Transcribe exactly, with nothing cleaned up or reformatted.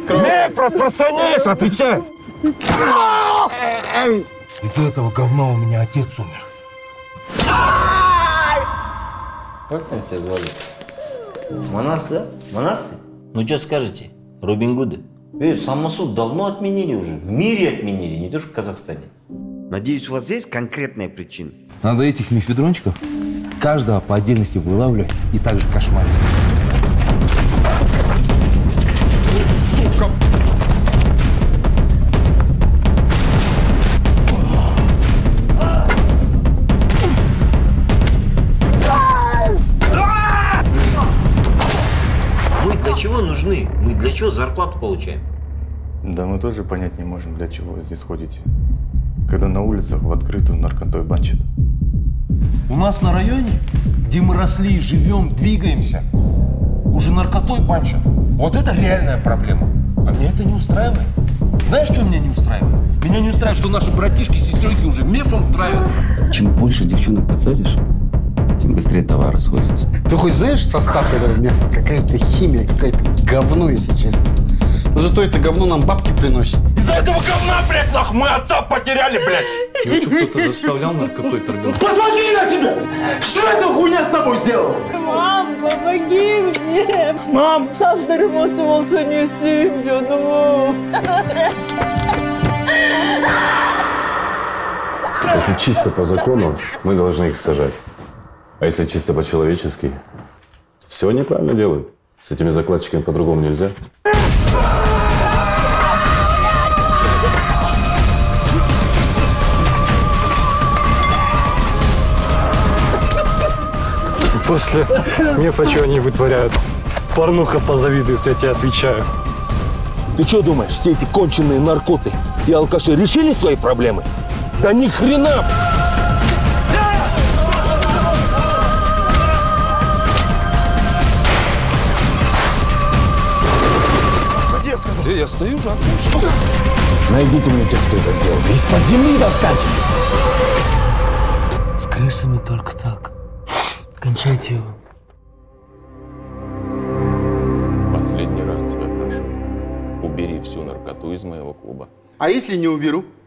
Меф распространяешь, отвечай! Из-за этого говна у меня отец умер. Как там тебя звали? Манас, да? Манасы? Ну что скажете? Робин Гуды? Эй, самосуд давно отменили уже. В мире отменили, не то что в Казахстане. Надеюсь, у вас есть конкретная причина? Надо этих мефедрончиков каждого по отдельности вылавливать и также кошмарить. Сука! Мы для чего нужны? Мы для чего зарплату получаем? Да мы тоже понять не можем, для чего вы здесь ходите. Когда на улицах в открытую наркотой банчат. У нас на районе, где мы росли, живем, двигаемся, уже наркотой банчат. Вот это реальная проблема. А меня это не устраивает. Знаешь, что меня не устраивает? Меня не устраивает, что наши братишки и сестренки уже мефом травятся. Чем больше девчонок подсадишь, тем быстрее товар расходится. Ты хоть знаешь состав этого мефа? Какая-то химия, какое-то говно, если честно. Но зато это говно нам бабки приносит. Из-за этого говна, блядь, нах, мы отца потеряли, блядь. Его что, кто-то заставлял наркотой торговать? Посмотри на тебя! Что эта хуйня с тобой сделала? Мам, помоги мне! Мам! Тағдырыма болса не істеймін, жаным. Если чисто по закону, мы должны их сажать. А если чисто по-человечески, все неправильно делают. С этими закладчиками по-другому нельзя. После мефа что они вытворяют? Порнуха позавидует, я тебе отвечаю. Ты что думаешь, все эти конченые наркоты и алкаши решили свои проблемы? Да ни хрена! Где я сказал? Я стою же, отцом. Найдите мне тех, кто это сделал. Из-под земли достаньте. С крысами только так. Кончайте его. Последний раз тебя прошу. Убери всю наркоту из моего клуба. А если не уберу?